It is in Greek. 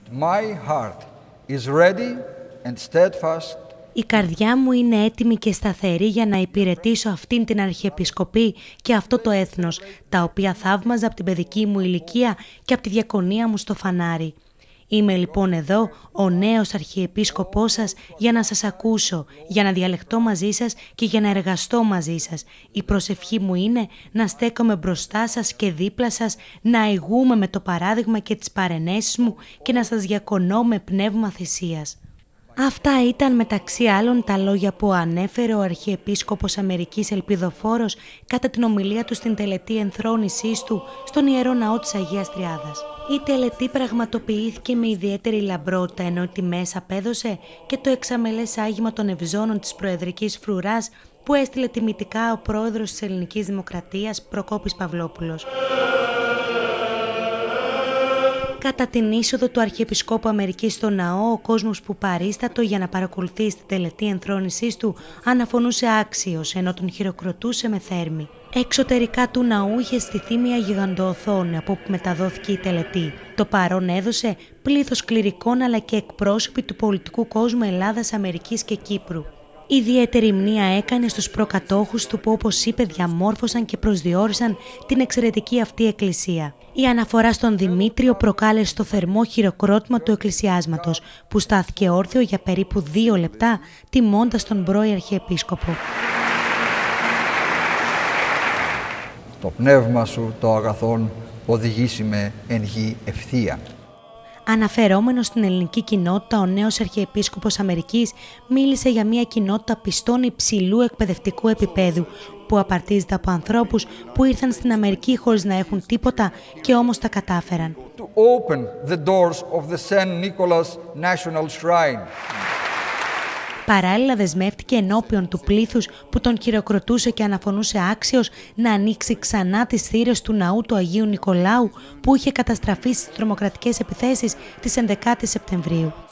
My heart is ready and steadfast. Η καρδιά μου είναι έτοιμη και σταθερή για να υπηρετήσω αυτήν την Αρχιεπισκοπή και αυτό το έθνος, τα οποία θαύμαζα από την παιδική μου ηλικία και από τη διακονία μου στο φανάρι. Είμαι λοιπόν εδώ, ο νέος Αρχιεπίσκοπός σας, για να σας ακούσω, για να διαλεχτώ μαζί σας και για να εργαστώ μαζί σας. Η προσευχή μου είναι να στέκομαι μπροστά σας και δίπλα σας, να ηγούμε με το παράδειγμα και τις παρενέσεις μου και να σας διακονώ με πνεύμα θυσίας. Αυτά ήταν μεταξύ άλλων τα λόγια που ανέφερε ο Αρχιεπίσκοπος Αμερικής Ελπιδοφόρος κατά την ομιλία του στην τελετή ενθρόνησής του στον Ιερό Ναό της Αγίας Τριάδας. Η τελετή πραγματοποιήθηκε με ιδιαίτερη λαμπρότητα, ενώ τιμές απέδωσε και το εξαμελές άγημα των ευζώνων της Προεδρικής Φρουράς που έστειλε τιμητικά ο πρόεδρος της Ελληνικής Δημοκρατίας Προκόπης Παυλόπουλος. Κατά την είσοδο του Αρχιεπισκόπου Αμερικής στο ναό, ο κόσμος που παρίστατο για να παρακολουθήσει την τελετή ενθρόνησής του αναφωνούσε άξιος, ενώ τον χειροκροτούσε με θέρμη. Εξωτερικά του ναού είχε στηθεί μια γιγαντοοθόνη από όπου μεταδόθηκε η τελετή. Το παρόν έδωσε πλήθος κληρικών αλλά και εκπρόσωποι του πολιτικού κόσμου Ελλάδας, Αμερικής και Κύπρου. Ιδιαίτερη μνήα έκανε στους προκατόχους του που, όπως είπε, διαμόρφωσαν και προσδιορίσαν την εξαιρετική αυτή εκκλησία. Η αναφορά στον Δημήτριο προκάλεσε το θερμό χειροκρότημα του εκκλησιάσματος, που στάθηκε όρθιο για περίπου 2 λεπτά, τιμώντας τον πρώην Αρχιεπίσκοπο. Το πνεύμα σου, το αγαθόν, οδηγήσει με εν γη ευθεία. Αναφερόμενος στην ελληνική κοινότητα, ο νέος Αρχιεπίσκοπος Αμερικής μίλησε για μια κοινότητα πιστών υψηλού εκπαιδευτικού επίπεδου που απαρτίζεται από ανθρώπους που ήρθαν στην Αμερική χωρίς να έχουν τίποτα και όμως τα κατάφεραν. To open the doors of the St. Nicholas National Shrine. Παράλληλα δεσμεύτηκε ενώπιον του πλήθους που τον χειροκροτούσε και αναφωνούσε άξιος να ανοίξει ξανά τις θύρες του ναού του Αγίου Νικολάου που είχε καταστραφεί στις τρομοκρατικές επιθέσεις της 11ης Σεπτεμβρίου.